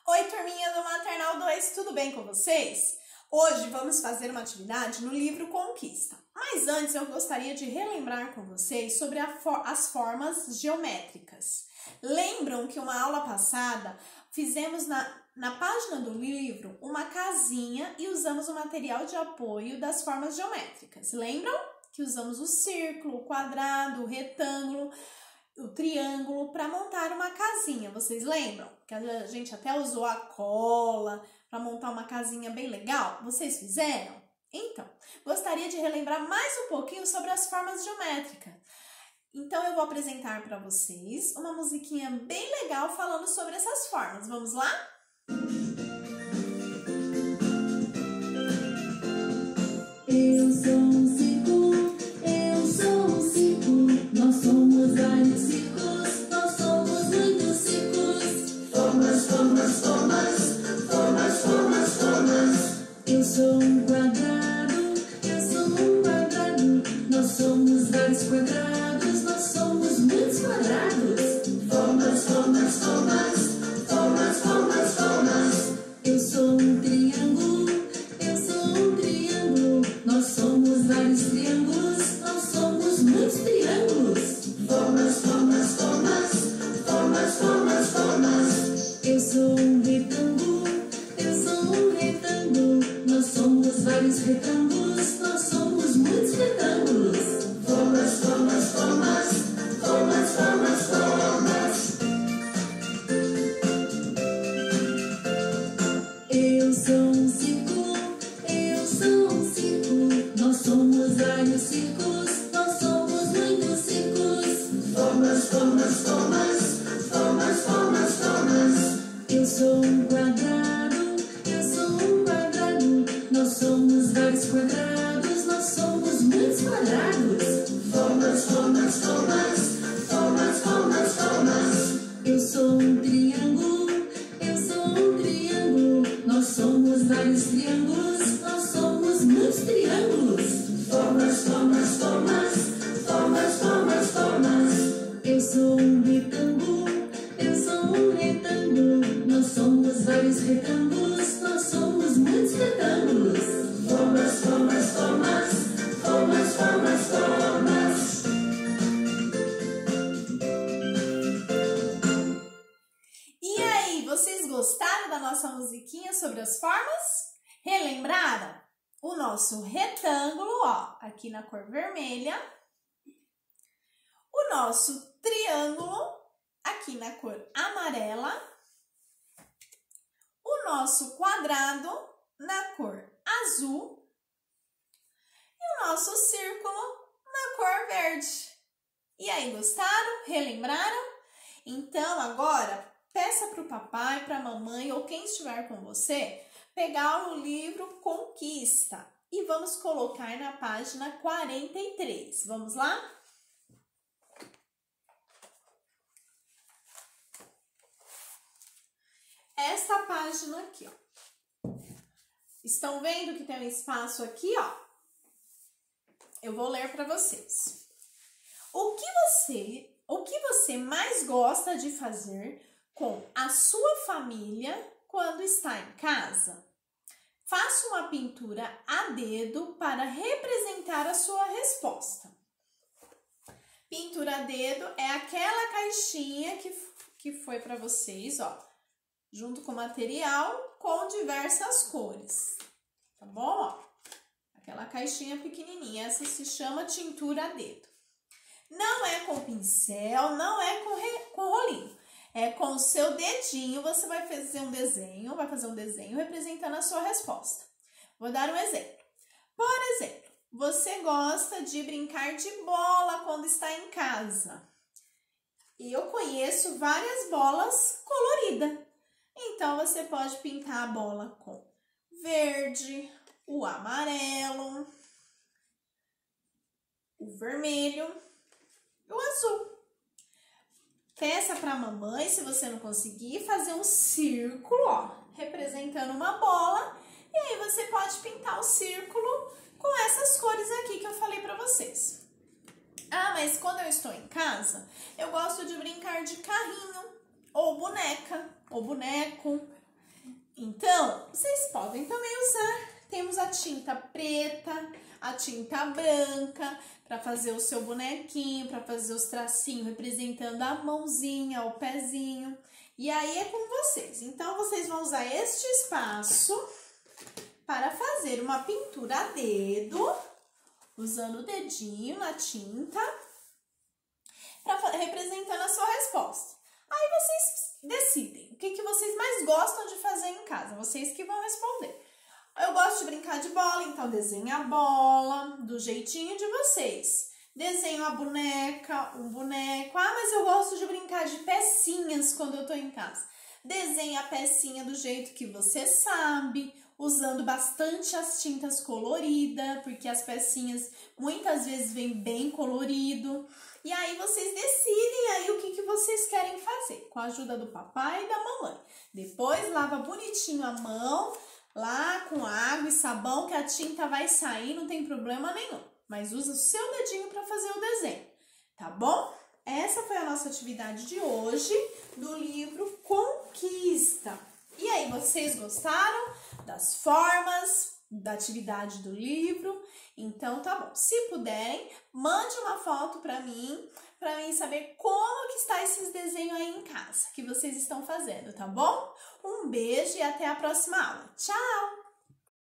Oi, turminha do Maternal 2, tudo bem com vocês? Hoje vamos fazer uma atividade no livro Conquista. Mas antes eu gostaria de relembrar com vocês sobre as formas geométricas. Lembram que uma aula passada fizemos na página do livro uma casinha e usamos o material de apoio das formas geométricas. Lembram que usamos o círculo, o quadrado, o retângulo, o triângulo para montar uma casinha? Vocês lembram? Que a gente até usou a cola para montar uma casinha bem legal. Vocês fizeram? Então, gostaria de relembrar mais um pouquinho sobre as formas geométricas. Então, eu vou apresentar para vocês uma musiquinha bem legal falando sobre essas formas. Vamos lá? Eu sou um círculo, eu sou um círculo, nós somos vários círculos, nós somos muitos círculos. Formas, formas, formas, formas, formas, formas. Eu sou um quadrado, eu sou um quadrado, nós somos vários quadrados, nós somos muitos quadrados. Formas, formas, formas, formas, formas, formas. Eu sou um triângulo, eu sou um triângulo, nós somos vários triângulos, nós somos muitos triângulos. Formas, formas, formas, formas, formas, formas. Eu sou um retângulo, eu sou um retângulo, nós somos vários retângulos, nós somos muitos retângulos. Formas, formas, formas, formas, formas, formas. Eu sou um círculo, eu sou um círculo, nós somos vários círculos, nós somos muitos círculos. Formas, formas, formas, formas, formas, formas. Eu sou um quadrado, eu sou um quadrado, nós somos vários quadrados, nós somos muitos quadrados. Formas, formas, formas, formas, formas, formas. Eu sou um triângulo, eu sou um triângulo, nós somos vários triângulos, nós somos muitos triângulos. Formas, formas, formas, formas, formas, formas. Eu sou um retângulo, eu sou um retângulo, nós somos vários retângulos, nós somos muitos retângulos. Formas, formas, formas, formas, formas, formas. E aí, vocês gostaram da nossa musiquinha sobre as formas? Relembraram? O nosso retângulo, ó, aqui na cor vermelha. O nosso triângulo, aqui na cor amarela. O nosso quadrado, na cor azul. E o nosso círculo, na cor verde. E aí, gostaram? Relembraram? Então, agora, peça para o papai, para a mamãe ou quem estiver com você pegar o livro Conquista e vamos colocar na página 43. Vamos lá? Esta página aqui, ó. Estão vendo que tem um espaço aqui, ó? Eu vou ler para vocês. O que você mais gosta de fazer com a sua família quando está em casa? Faça uma pintura a dedo para representar a sua resposta. Pintura a dedo é aquela caixinha que foi para vocês, ó, junto com material com diversas cores, tá bom? Ó, aquela caixinha pequenininha, essa se chama tintura a dedo. Não é com pincel, não é com rolinho. É com o seu dedinho, você vai fazer um desenho representando a sua resposta. Vou dar um exemplo. Por exemplo, você gosta de brincar de bola quando está em casa. E eu conheço várias bolas coloridas. Então, você pode pintar a bola com verde, o amarelo, o vermelho e o azul. Peça para a mamãe, se você não conseguir, fazer um círculo, ó, representando uma bola. E aí você pode pintar o círculo com essas cores aqui que eu falei para vocês. Ah, mas quando eu estou em casa, eu gosto de brincar de carrinho, ou boneca, ou boneco. Então, vocês podem também usar. Temos a tinta preta, a tinta branca, para fazer o seu bonequinho, para fazer os tracinhos representando a mãozinha, o pezinho. E aí é com vocês. Então, vocês vão usar este espaço para fazer uma pintura a dedo, usando o dedinho na tinta, representando a sua resposta. Aí vocês decidem o que vocês mais gostam de fazer em casa, vocês que vão responder. Eu gosto de brincar de bola, então desenho a bola do jeitinho de vocês. Desenho a boneca, um boneco. Ah, mas eu gosto de brincar de pecinhas quando eu tô em casa. Desenho a pecinha do jeito que você sabe, usando bastante as tintas coloridas, porque as pecinhas muitas vezes vêm bem colorido. E aí vocês decidem aí o que vocês querem fazer, com a ajuda do papai e da mamãe. Depois lava bonitinho a mão, lá com água e sabão, que a tinta vai sair, não tem problema nenhum. Mas usa o seu dedinho para fazer o desenho, tá bom? Essa foi a nossa atividade de hoje do livro Conquista. E aí, vocês gostaram das formas, da atividade do livro? Então, tá bom. Se puderem, mande uma foto para mim saber como que está esses desenhos aí em casa que vocês estão fazendo, tá bom? Um beijo e até a próxima aula. Tchau!